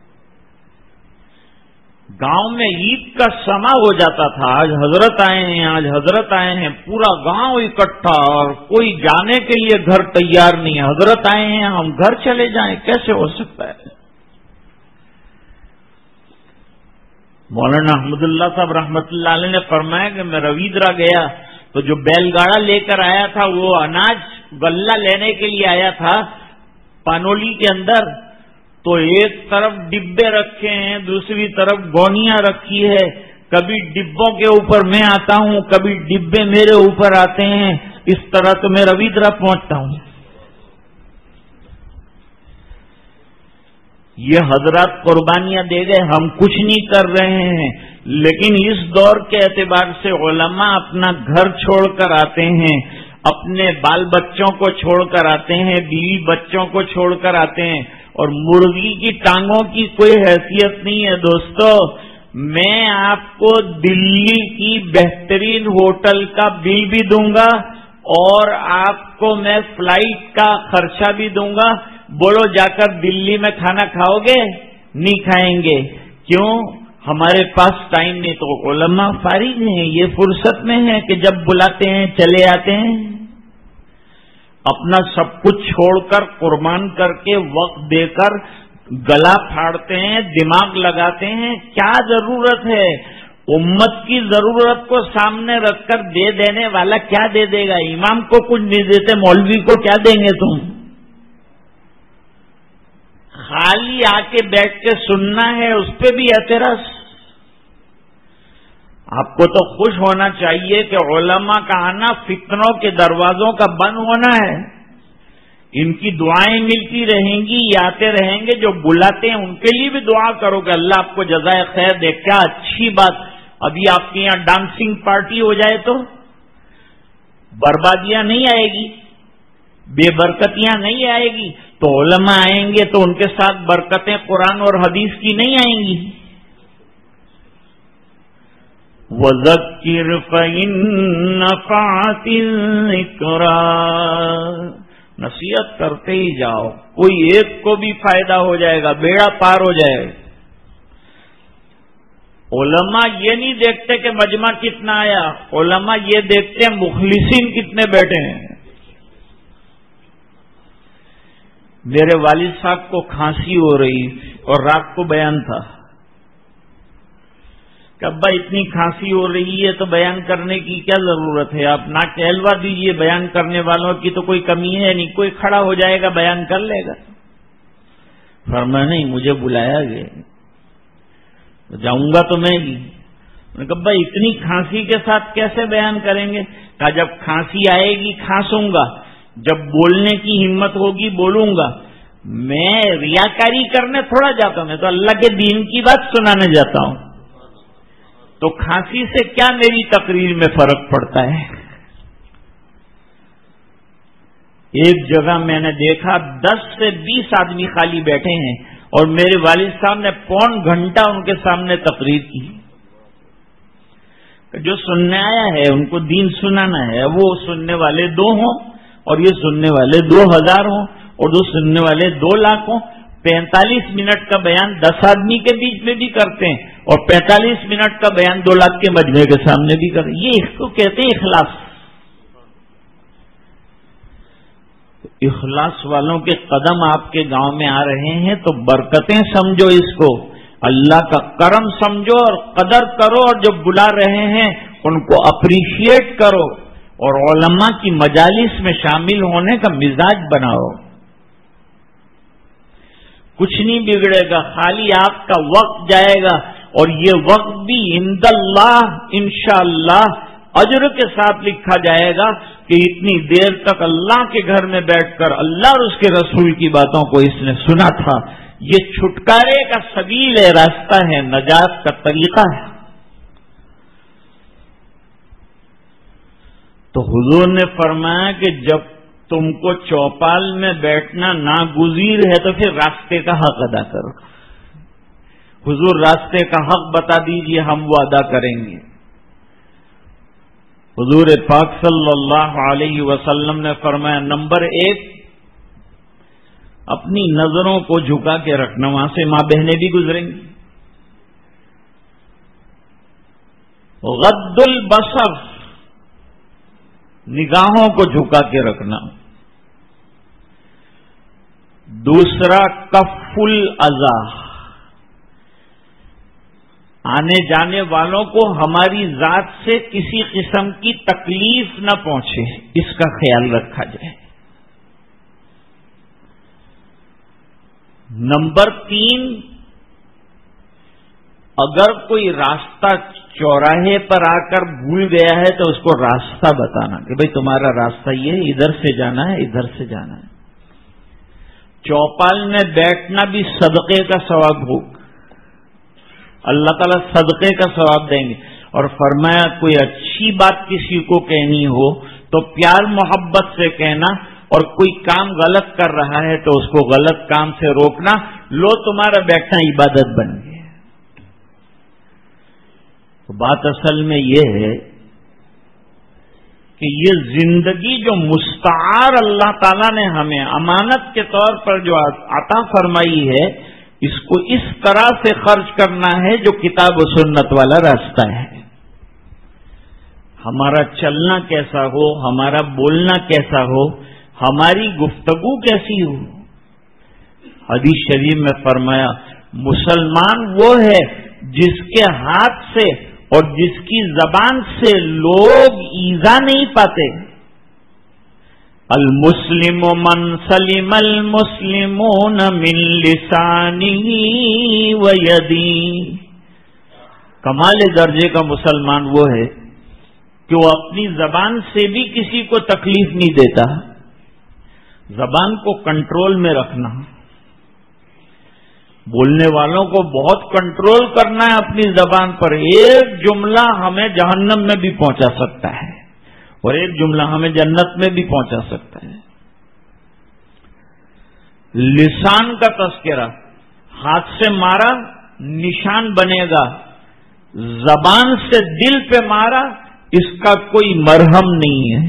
گاؤں میں عید کا سما ہو جاتا تھا، آج حضرت آئے ہیں، آج حضرت آئے ہیں، پورا گاؤں اکٹھا، اور کوئی جانے کے لیے گھر تیار نہیں ہے. حضرت آئے ہیں ہم گھر چلے جائیں، کیسے ہو سکتا ہے؟ مولانا احمد اللہ صاحب رحمت اللہ علیہ نے فرمایا کہ میں رویدرا گیا تو جو بیل گاڑا لے کر آیا تھا وہ اناج غلہ لینے کے لیے آیا تھا پانولی کے اندر. تو ایک طرف ڈبے رکھے ہیں، دوسری طرف گونیاں رکھی ہے. کبھی ڈبوں کے اوپر میں آتا ہوں، کبھی ڈبے میرے اوپر آتے ہیں. اس طرح تو میں رویدرا پہنچتا ہوں. یہ حضرات قربانیاں دے گئے، ہم کچھ نہیں کر رہے ہیں. لیکن اس دور کے اعتبار سے علماء اپنا گھر چھوڑ کر آتے ہیں، اپنے بال بچوں کو چھوڑ کر آتے ہیں، بیوی بچوں کو چھوڑ کر آتے ہیں. اور مرغی کی ٹانگوں کی کوئی حیثیت نہیں ہے دوستو. میں آپ کو دلی کی بہترین ہوٹل کا بل بھی دوں گا اور آپ کو میں فلائٹ کا خرچہ بھی دوں گا. بولو جا کر دلی میں کھانا کھاؤ گے؟ نہیں کھائیں گے. کیوں؟ ہمارے پاس ٹائم نہیں. تو علماء فارغ ہیں، یہ فرصت میں ہے کہ جب بلاتے ہیں چلے آتے ہیں. اپنا سب کچھ چھوڑ کر، قربان کر کے، وقت دے کر گلا پھاڑتے ہیں، دماغ لگاتے ہیں. کیا ضرورت ہے؟ امت کی ضرورت کو سامنے رکھ کر دے دینے والا کیا دے دے گا؟ امام کو کچھ نہیں دیتے، مولوی کو کیا دیں گے تم؟ خالی آ کے بیٹھ کے سننا ہے، اس پہ بھی اعتراض۔ آپ کو تو خوش ہونا چاہیے کہ علماء کا آنا فتنوں کے دروازوں کا بند ہونا ہے۔ ان کی دعائیں ملتی رہیں گی، یہ آتے رہیں گے، جو بلاتے ہیں ان کے لیے بھی دعا کرو کہ اللہ آپ کو جزائے خیر دے۔ کیا اچھی بات، ابھی آپ کے یہاں ڈانسنگ پارٹی ہو جائے تو بربادیاں نہیں آئے گی، بے برکتیاں نہیں آئے گی، تو علماء آئیں گے تو ان کے ساتھ برکتیں قرآن اور حدیث کی نہیں آئیں گی۔ وَذَكِّرْ فَإِنَّ نَفَعَتِ الذِّكْرَىٰ، نصیحت کرتے ہی جاؤ، کوئی ایک کو بھی فائدہ ہو جائے گا، بیڑا پار ہو جائے گا۔ علماء یہ نہیں دیکھتے کہ مجمع کتنا آیا، علماء یہ دیکھتے ہیں مخلصین کتنے بیٹھے ہیں۔ میرے والد صاحب کو کھانسی ہو رہی اور رات کو بیان تھا کہ ابا اتنی کھانسی ہو رہی ہے تو بیان کرنے کی کیا ضرورت ہے، آپ نہ کہلوا دیجئے، بیان کرنے والوں کی تو کوئی کمی ہے نہیں، کوئی کھڑا ہو جائے گا بیان کر لے گا۔ فرمایا نہیں، مجھے بلایا گیا، جاؤں گا تو میں ہی۔ میں نے کہا ابا اتنی کھانسی کے ساتھ کیسے بیان کریں گے؟ کہا جب کھانسی آئے گی کھانسوں گا، جب بولنے کی ہمت ہوگی بولوں گا۔ میں ریاکاری کرنے تھوڑا جاتا ہوں، میں تو اللہ کے دین کی بات سنانے جاتا ہوں، تو کھانسی سے کیا میری تقریر میں فرق پڑتا ہے؟ ایک جگہ میں نے دیکھا دس سے بیس آدمی خالی بیٹھے ہیں اور میرے والد صاحب نے پون گھنٹہ ان کے سامنے تقریر کی۔ جو سننے آیا ہے ان کو دین سنانا ہے، وہ سننے والے دو ہوں اور یہ سننے والے دو ہزار ہوں اور جو سننے والے دو لاکھ ہوں۔ پینتالیس منٹ کا بیان دس آدمی کے بیچ میں بھی کرتے ہیں اور پینتالیس منٹ کا بیان دو لاکھ کے مجمع کے سامنے بھی کرتے ہیں۔ یہ اس کو کہتے ہیں اخلاص۔ اخلاص والوں کے قدم آپ کے گاؤں میں آ رہے ہیں تو برکتیں سمجھو، اس کو اللہ کا کرم سمجھو اور قدر کرو، اور جو بلا رہے ہیں ان کو اپریشیٹ کرو اور علماء کی مجالس میں شامل ہونے کا مزاج بناؤ۔ کچھ نہیں بگڑے گا، خالی آپ کا وقت جائے گا، اور یہ وقت بھی عند اللہ انشاءاللہ اجر کے ساتھ لکھا جائے گا کہ اتنی دیر تک اللہ کے گھر میں بیٹھ کر اللہ اور اس کے رسول کی باتوں کو اس نے سنا تھا۔ یہ چھٹکارے کا سبیل ہے، راستہ ہے، نجات کا طریقہ ہے۔ تو حضور نے فرمایا کہ جب تم کو چوپال میں بیٹھنا ناگزیر ہے تو پھر راستے کا حق ادا کرو۔ حضور راستے کا حق بتا دیجئے، ہم وہ ادا کریں گے۔ حضور پاک صلی اللہ علیہ وسلم نے فرمایا نمبر ایک، اپنی نظروں کو جھکا کے رکھنا، وہاں سے ماں بہنیں بھی گزریں گی۔ غض البصر، نگاہوں کو جھکا کے رکھنا۔ دوسرا کف الاذی، آنے جانے والوں کو ہماری ذات سے کسی قسم کی تکلیف نہ پہنچے، اس کا خیال رکھا جائے۔ نمبر تین، اگر کوئی راستہ چوراہے پر آ کر بھول گیا ہے تو اس کو راستہ بتانا کہ بھئی تمہارا راستہ یہ ہے، ادھر سے جانا ہے، ادھر سے جانا ہے۔ چوپال میں بیٹھنا بھی صدقے کا ثواب ہوگا، اللہ تعالیٰ صدقے کا ثواب دیں گے۔ اور فرمایا کوئی اچھی بات کسی کو کہنی ہو تو پیار محبت سے کہنا، اور کوئی کام غلط کر رہا ہے تو اس کو غلط کام سے روکنا۔ لو تمہارا بیٹھنا عبادت بن گیا۔ بات اصل میں یہ ہے کہ یہ زندگی جو مستعار اللہ تعالیٰ نے ہمیں امانت کے طور پر جو عطا فرمائی ہے، اس کو اس طرح سے خرچ کرنا ہے جو کتاب و سنت والا راستہ ہے۔ ہمارا چلنا کیسا ہو، ہمارا بولنا کیسا ہو، ہماری گفتگو کیسی ہو۔ حدیث شریف میں فرمایا مسلمان وہ ہے جس کے ہاتھ سے اور جس کی زبان سے لوگ ایذا نہیں پاتے. المسلم من سلم المسلمون من لسانه ويده. کمال درجے کا مسلمان وہ ہے کہ وہ اپنی زبان سے بھی کسی کو تکلیف نہیں دیتا. زبان کو کنٹرول میں رکھنا، بولنے والوں کو بہت کنٹرول کرنا ہے اپنی زبان پر. ایک جملہ ہمیں جہنم میں بھی پہنچا سکتا ہے اور ایک جملہ ہمیں جنت میں بھی پہنچا سکتا ہے. لسان کا تذکرہ، ہاتھ سے مارا نشان بنے گا، زبان سے دل پہ مارا اس کا کوئی مرہم نہیں ہے.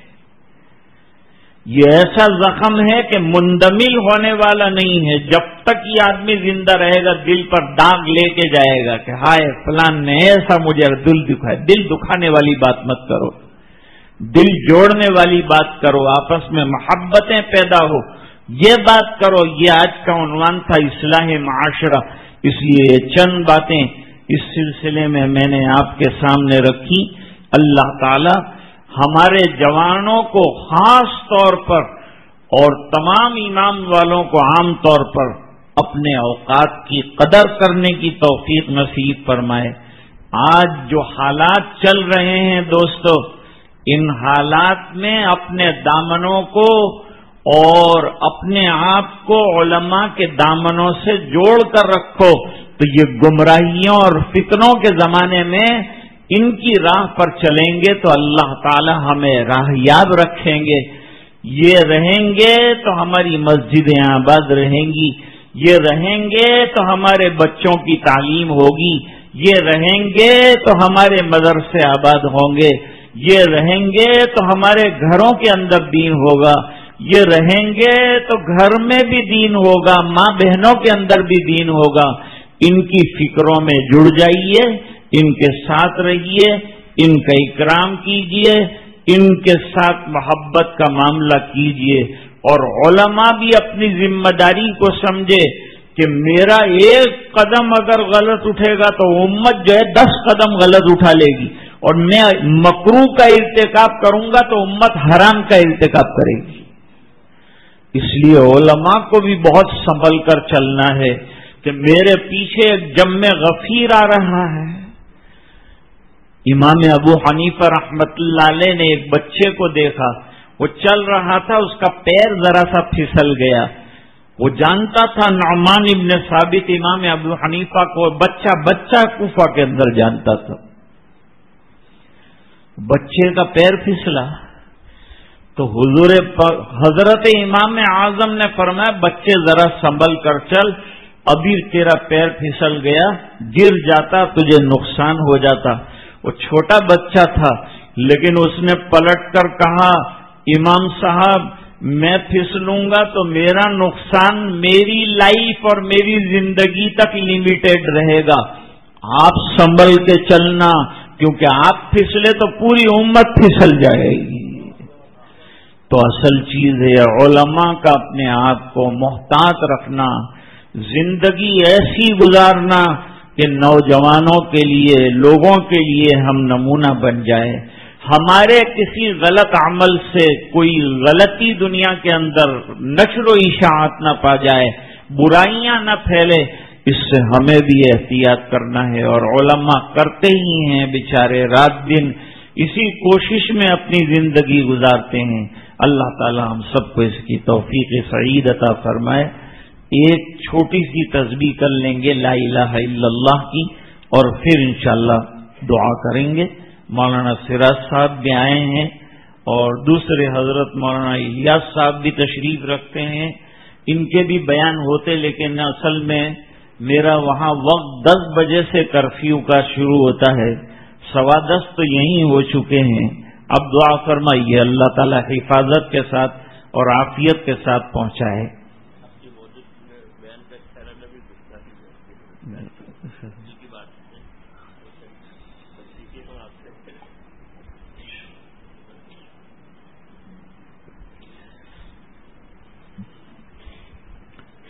یہ ایسا زخم ہے کہ مندمل ہونے والا نہیں ہے. جب تک یہ آدمی زندہ رہے گا دل پر داغ لے کے جائے گا کہ ہائے فلان نے ایسا مجھے دل دکھایا. دل دکھانے والی بات مت کرو، دل جوڑنے والی بات کرو، آپس میں محبتیں پیدا ہو، یہ بات کرو. یہ آج کا عنوان تھا اصلاح معاشرہ. اس لیے چند باتیں اس سلسلے میں میں نے آپ کے سامنے رکھی. اللہ تعالی ہمارے جوانوں کو خاص طور پر اور تمام ایمان والوں کو عام طور پر اپنے اوقات کی قدر کرنے کی توفیق نصیب فرمائے. آج جو حالات چل رہے ہیں دوستو، ان حالات میں اپنے دامنوں کو اور اپنے آپ کو علماء کے دامنوں سے جوڑ کر رکھو. تو یہ گمراہیوں اور فتنوں کے زمانے میں ان کی راہ پر چلیں گے تو اللہ تعالی ہمیں راہیاب رکھیں گے. یہ رہیں گے تو ہماری مسجدیں آباد رہیں گی، یہ رہیں گے تو ہمارے بچوں کی تعلیم ہوگی، یہ رہیں گے تو ہمارے مدرسے آباد ہوں گے، یہ رہیں گے تو ہمارے گھروں کے اندر دین ہوگا، یہ رہیں گے تو گھر میں بھی دین ہوگا، ماں بہنوں کے اندر بھی دین ہوگا. ان کی فکروں میں جڑ جائیے، ان کے ساتھ رہیے، ان کا اکرام کیجیے، ان کے ساتھ محبت کا معاملہ کیجیے. اور علماء بھی اپنی ذمہ داری کو سمجھے کہ میرا ایک قدم اگر غلط اٹھے گا تو امت جو ہے دس قدم غلط اٹھا لے گی، اور میں مکروہ کا ارتکاب کروں گا تو امت حرام کا ارتکاب کرے گی. اس لیے علماء کو بھی بہت سنبھل کر چلنا ہے کہ میرے پیچھے ایک جم غفیر آ رہا ہے. امام ابو حنیفہ رحمت اللہ علیہ نے ایک بچے کو دیکھا، وہ چل رہا تھا، اس کا پیر ذرا سا پھسل گیا. وہ جانتا تھا نعمان ابن ثابت امام ابو حنیفہ کو بچہ بچہ کوفہ کے اندر جانتا تھا. بچے کا پیر پھسلا تو حضور حضرت امام اعظم نے فرمایا بچے ذرا سنبھل کر چل، ابھی تیرا پیر پھسل گیا، گر جاتا تجھے نقصان ہو جاتا. وہ چھوٹا بچہ تھا لیکن اس نے پلٹ کر کہا امام صاحب میں پھسلوں گا تو میرا نقصان میری لائف اور میری زندگی تک لمیٹڈ رہے گا، آپ سنبھل کے چلنا، کیونکہ آپ پھسلے تو پوری امت پھسل جائے گی. تو اصل چیز ہے علماء کا اپنے آپ کو محتاط رکھنا، زندگی ایسی گزارنا کہ نوجوانوں کے لیے، لوگوں کے لیے ہم نمونہ بن جائے. ہمارے کسی غلط عمل سے کوئی غلطی دنیا کے اندر نشر و اشاعت نہ پا جائے، برائیاں نہ پھیلے، اس سے ہمیں بھی احتیاط کرنا ہے. اور علماء کرتے ہی ہیں بیچارے، رات دن اسی کوشش میں اپنی زندگی گزارتے ہیں. اللہ تعالی ہم سب کو اس کی توفیق سعید عطا فرمائے. ایک چھوٹی سی تسبیح کر لیں گے لا الہ الا اللہ کی، اور پھر انشاءاللہ دعا کریں گے. مولانا سراج صاحب بھی آئے ہیں اور دوسرے حضرت مولانا الیاس صاحب بھی تشریف رکھتے ہیں. ان کے بھی بیان ہوتے، لیکن اصل میں میرا وہاں وقت دس بجے سے کرفیو کا شروع ہوتا ہے، سوا دس تو یہیں ہو چکے ہیں. اب دعا فرمائیے اللہ تعالی حفاظت کے ساتھ اور عافیت کے ساتھ پہنچائے.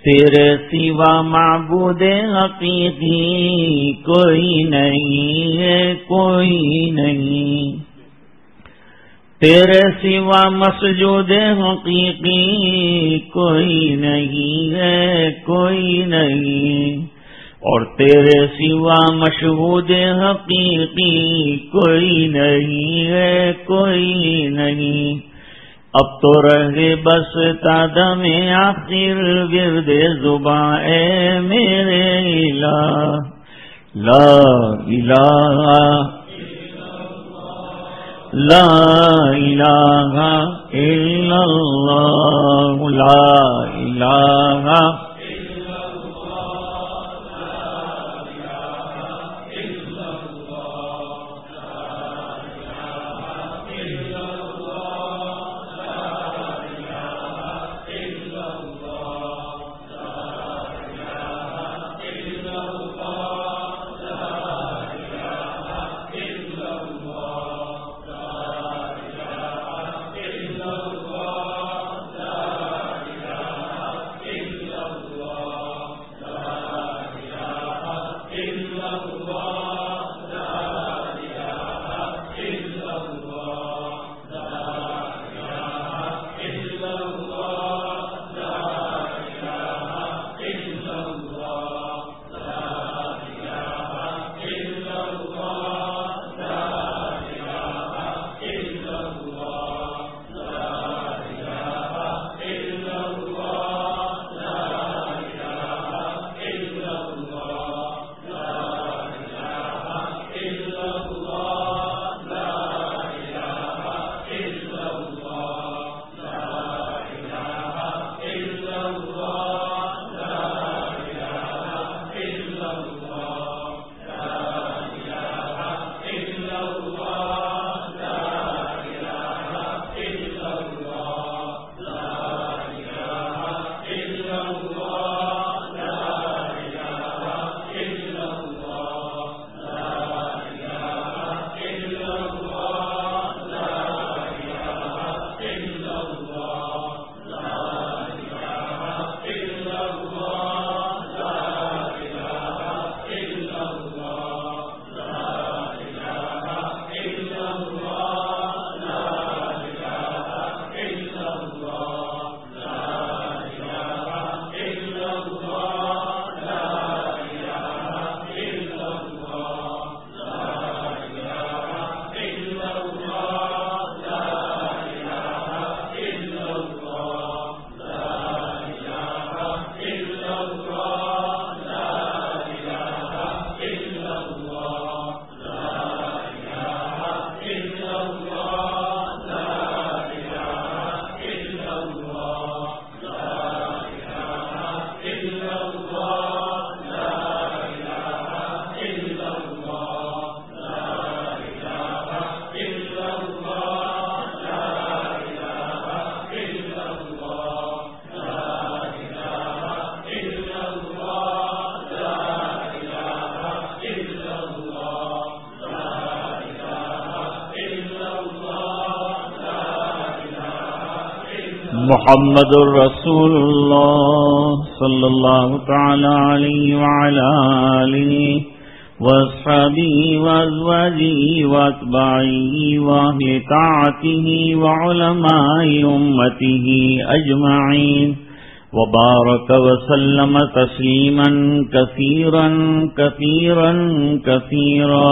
تیرے سوا معبود حقیقی کوئی نہیں ہے، کوئی نہیں، تیرے سوا مسجود حقیقی کوئی نہیں ہے، کوئی نہیں، اور تیرے سوا مشہود حقیقی کوئی نہیں ہے، کوئی نہیں۔ اب تو رہے بس تادم آخر ورد زباں اے میرے الہ، لا الہ لا الہ الا اللہ، لا الہ محمد الرسول اللہ صلی اللہ تعالی علیہ وعلا آلہ واصحابہ وازواجہ واتباعہ واہل طاعتہ وعلماء امتہ اجمعین وبارک وسلم تسلیما کثیرا کثیرا کثیرا۔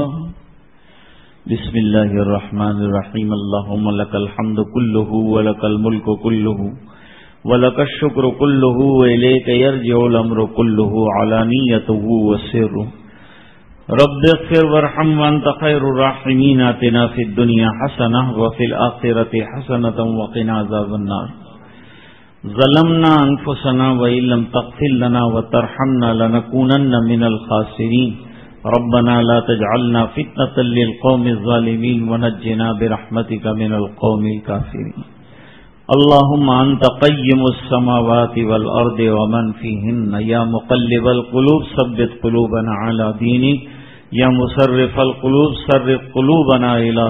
بسم اللہ الرحمن الرحیم۔ اللہم لک الحمد کلہ ولک الملک کلہ ولک الشکر کلہ والیک یرجع الامر کلہ علانیتہ وسرہ۔ رب اغفر وارحم وانت خیر الراحمین۔ آتنا فی الدنیا حسنہ وفی الآخرۃ حسنۃ وقنا عذاب النار۔ ظلمنا انفسنا وان لم تغفر لنا وترحمنا لنکونن من الخاسرین۔ ربنا لا تجعلنا فتنة للقوم الظالمين ونجنا برحمتك من القوم الكافرين۔ اللهم أنت قيم السماوات والأرض ومن فيهن، يا مقلب القلوب ثبت قلوبنا على دينك، يا مصرف القلوب صرف قلوبنا إلى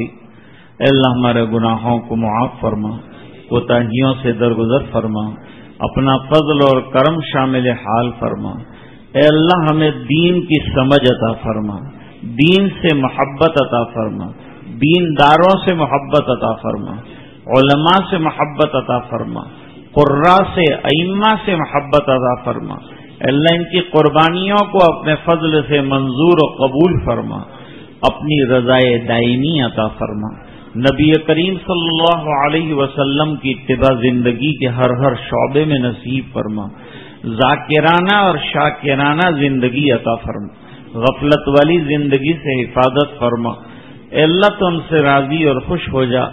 طاعتك۔ اے اللہ ہمارے گناہوں کو معاف فرما، کوتاہیوں سے درگزر فرما، اپنا فضل اور کرم شامل حال فرما۔ اے اللہ ہمیں دین کی سمجھ عطا فرما، دین سے محبت عطا فرما، دینداروں سے محبت عطا فرما، علماء سے محبت عطا فرما، قراء سے، ائمہ سے محبت عطا فرما۔ اللہ ان کی قربانیوں کو اپنے فضل سے منظور و قبول فرما، اپنی رضائے دائمی عطا فرما۔ نبی کریم صلی اللہ علیہ وسلم کی اتباع زندگی کے ہر ہر شعبے میں نصیب فرما، ذاکرانہ اور شاکرانہ زندگی عطا فرما، غفلت والی زندگی سے حفاظت فرما۔ اے اللہ تو ہم سے راضی اور خوش ہو جا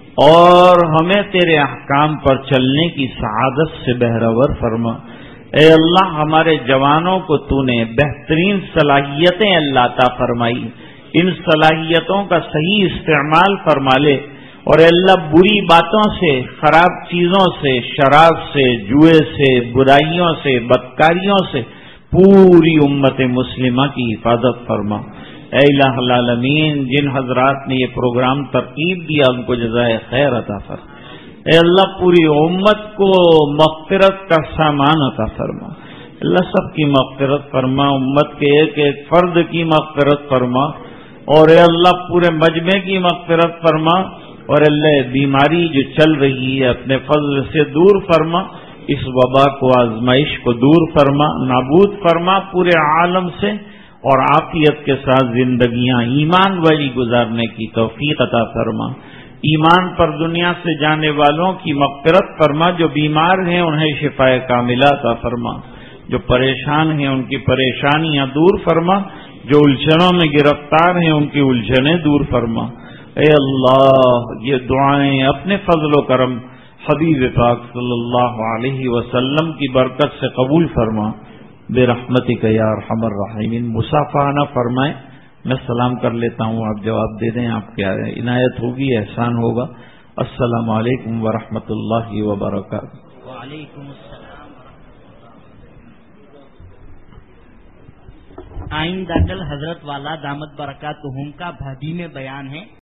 اور ہمیں تیرے احکام پر چلنے کی سعادت سے بہرور فرما۔ اے اللہ ہمارے جوانوں کو تو نے بہترین صلاحیتیں اللہ عطا فرمائی، ان صلاحیتوں کا صحیح استعمال فرما لے، اور اے اللہ بری باتوں سے، خراب چیزوں سے، شراب سے، جوئے سے، برائیوں سے، بدکاریوں سے پوری امت مسلمہ کی حفاظت فرما۔ اے الہ العالمین جن حضرات نے یہ پروگرام ترتیب دیا ان کو جزائے خیر عطا فرما۔ اے اللہ پوری امت کو مغفرت کا سامان عطا فرما۔ اللہ سب کی مغفرت فرما، امت کے ایک ایک فرد کی مغفرت فرما، اور اے اللہ پورے مجمع کی مغفرت فرما، اور اللہ بیماری جو چل رہی ہے اپنے فضل سے دور فرما، اس وبا کو، آزمائش کو دور فرما، نابود فرما پورے عالم سے، اور عافیت کے ساتھ زندگیاں ایمان والی گزارنے کی توفیق عطا فرما۔ ایمان پر دنیا سے جانے والوں کی مغفرت فرما، جو بیمار ہیں انہیں شفاء کاملہ عطا فرما، جو پریشان ہیں ان کی پریشانیاں دور فرما، جو الجھنوں میں گرفتار ہیں ان کی الجھنیں دور فرما۔ اے اللہ یہ دعائیں اپنے فضل و کرم حبیب پاک صلی اللہ علیہ وسلم کی برکت سے قبول فرما برحمتک یا ارحم الراحمین۔ مصافحہ فرمائیں، میں سلام کر لیتا ہوں، آپ جواب دے دیں، آپ کیا عنایت ہوگی، احسان ہوگا۔ السلام علیکم ورحمۃ اللہ وبرکاتہ۔ وعلیکم السلام ورحمۃ اللہ۔ آئندہ کل حضرت والا دامت برکاتہم کا بھابی میں بیان ہے۔